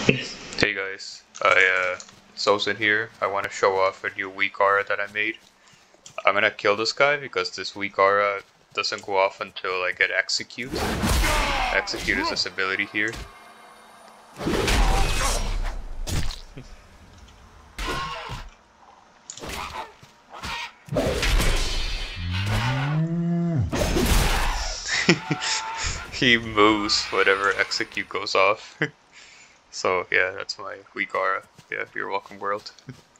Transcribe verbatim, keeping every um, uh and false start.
Hey guys, I uh, Sosin here. I want to show off a new WeakAura that I made. I'm gonna kill this guy because this WeakAura doesn't go off until I get Execute. Execute is this ability here. He moves whatever Execute goes off. So yeah, that's my WeakAura. Yeah, you're welcome, world.